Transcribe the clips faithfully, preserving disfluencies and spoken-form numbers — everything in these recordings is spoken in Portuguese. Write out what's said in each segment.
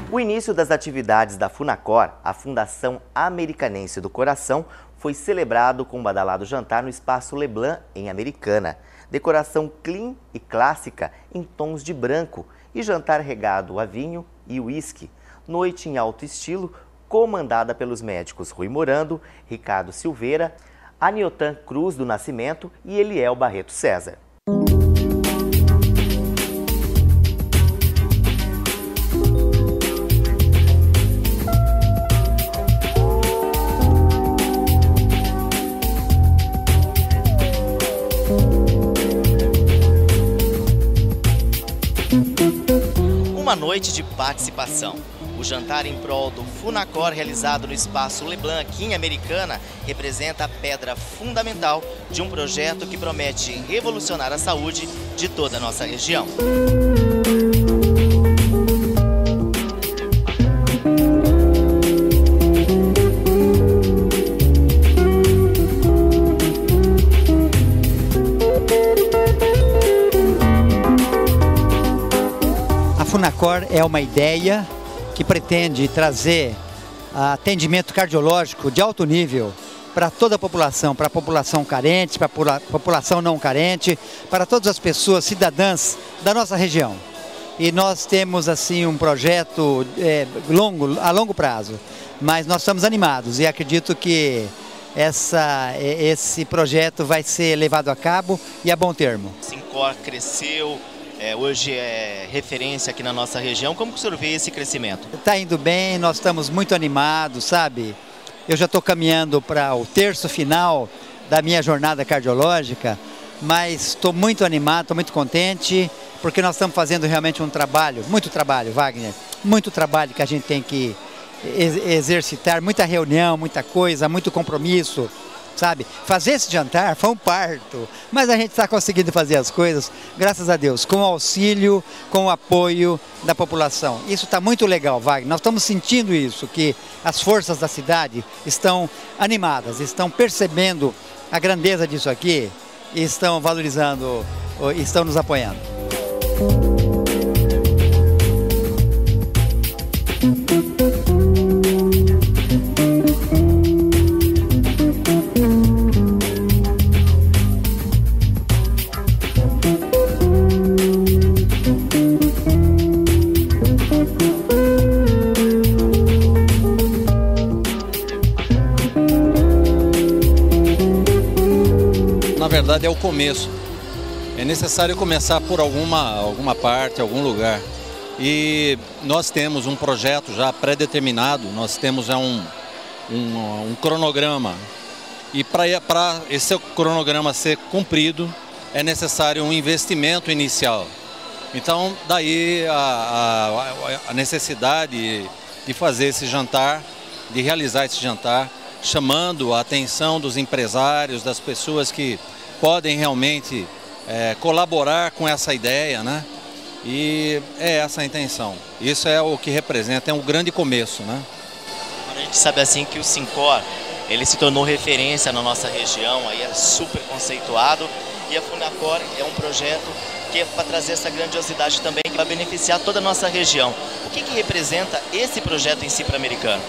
O início das atividades da Funacor, a Fundação Americanense do Coração, foi celebrado com um badalado jantar no Espaço Leblanc, em Americana. Decoração clean e clássica em tons de branco e jantar regado a vinho e uísque. Noite em alto estilo, comandada pelos médicos Rui Morando, Ricardo Silveira, Aniotan Cruz do Nascimento e Eliel Barreto César. Uma noite de participação. O jantar em prol do Funacor, realizado no Espaço Leblanc, aqui em Americana, representa a pedra fundamental de um projeto que promete revolucionar a saúde de toda a nossa região. A Funacor é uma ideia que pretende trazer atendimento cardiológico de alto nível para toda a população, para a população carente, para a população não carente, para todas as pessoas cidadãs da nossa região. E nós temos assim um projeto é, longo, a longo prazo, mas nós estamos animados e acredito que essa, esse projeto vai ser levado a cabo e a bom termo. A Sincor cresceu. É, hoje é referência aqui na nossa região. Como que o senhor vê esse crescimento? Está indo bem, nós estamos muito animados, sabe? Eu já estou caminhando para o terço final da minha jornada cardiológica, mas estou muito animado, estou muito contente, porque nós estamos fazendo realmente um trabalho, muito trabalho, Wagner, muito trabalho que a gente tem que exercitar, muita reunião, muita coisa, muito compromisso. Sabe? Fazer esse jantar foi um parto, mas a gente está conseguindo fazer as coisas, graças a Deus, com o auxílio, com o apoio da população. Isso está muito legal, Wagner. Nós estamos sentindo isso, que as forças da cidade estão animadas, estão percebendo a grandeza disso aqui e estão valorizando, estão nos apoiando. Na verdade é o começo, é necessário começar por alguma, alguma parte, algum lugar. E nós temos um projeto já pré-determinado, nós temos já um, um, um cronograma. E para esse cronograma ser cumprido, é necessário um investimento inicial. Então daí a, a, a necessidade de fazer esse jantar, de realizar esse jantar, chamando a atenção dos empresários, das pessoas que podem realmente é, colaborar com essa ideia, né? E é essa a intenção. Isso é o que representa, é um grande começo, né? A gente sabe assim que o Sincor, ele se tornou referência na nossa região, aí é super conceituado, e a Funacor é um projeto que é para trazer essa grandiosidade também, que vai beneficiar toda a nossa região. O que que representa esse projeto em si para Americana?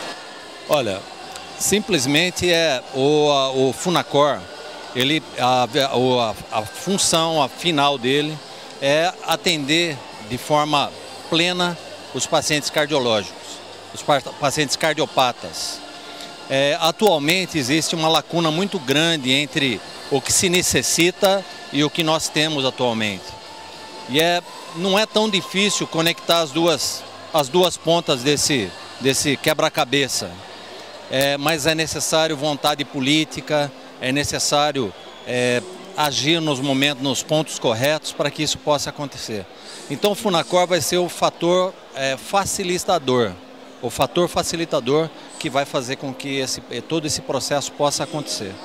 Olha, simplesmente é o, a, o Funacor, ele, a, a, a função a final dele é atender de forma plena os pacientes cardiológicos, os pacientes cardiopatas. É, atualmente existe uma lacuna muito grande entre o que se necessita e o que nós temos atualmente. E é, não é tão difícil conectar as duas, as duas pontas desse, desse quebra-cabeça. É, mas é necessário vontade política, é necessário é, agir nos momentos, nos pontos corretos para que isso possa acontecer. Então o Funacor vai ser o fator é, facilitador, o fator facilitador que vai fazer com que esse, todo esse processo possa acontecer.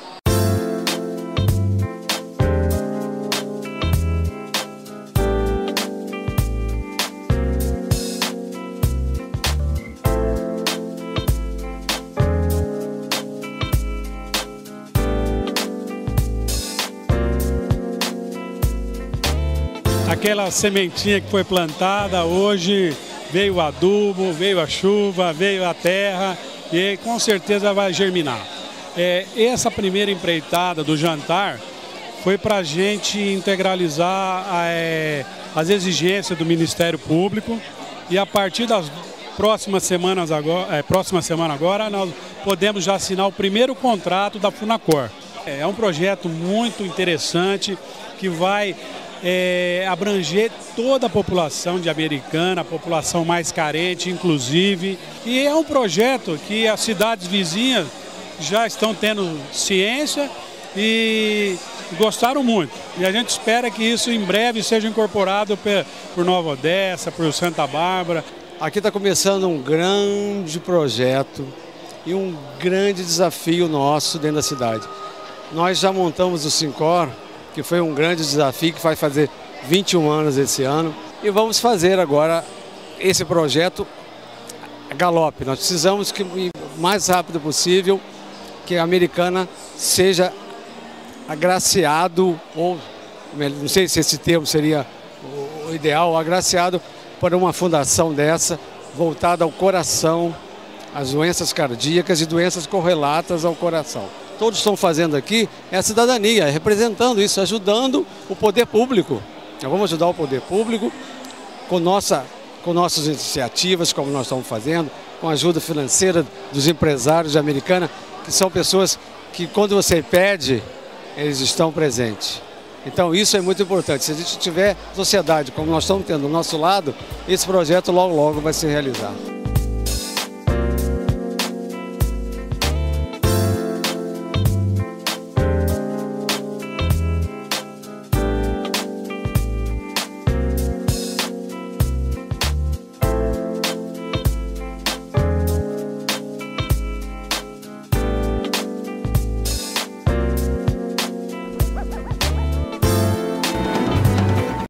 Aquela sementinha que foi plantada hoje veio o adubo, veio a chuva, veio a terra e com certeza vai germinar. É, essa primeira empreitada do jantar foi para a gente integralizar é, as exigências do Ministério Público e a partir das próximas semanas agora, é, próxima semana agora nós podemos já assinar o primeiro contrato da Funacor. É um projeto muito interessante que vai é, abranger toda a população de Americana, a população mais carente, inclusive. E é um projeto que as cidades vizinhas já estão tendo ciência e gostaram muito. E a gente espera que isso em breve seja incorporado por Nova Odessa, por Santa Bárbara. Aqui está começando um grande projeto e um grande desafio nosso dentro da cidade. Nós já montamos o Sincor, que foi um grande desafio, que vai fazer vinte e um anos esse ano. E vamos fazer agora esse projeto a galope. Nós precisamos que o mais rápido possível que a Americana seja agraciado, ou não sei se esse termo seria o ideal, agraciado por uma fundação dessa, voltada ao coração, às doenças cardíacas e doenças correlatas ao coração. Todos estão fazendo aqui é a cidadania, é representando isso, ajudando o poder público. Nós vamos ajudar o poder público com, nossa, com nossas iniciativas, como nós estamos fazendo, com a ajuda financeira dos empresários de Americana, que são pessoas que quando você pede, eles estão presentes. Então isso é muito importante. Se a gente tiver sociedade como nós estamos tendo do nosso lado, esse projeto logo logo vai se realizar.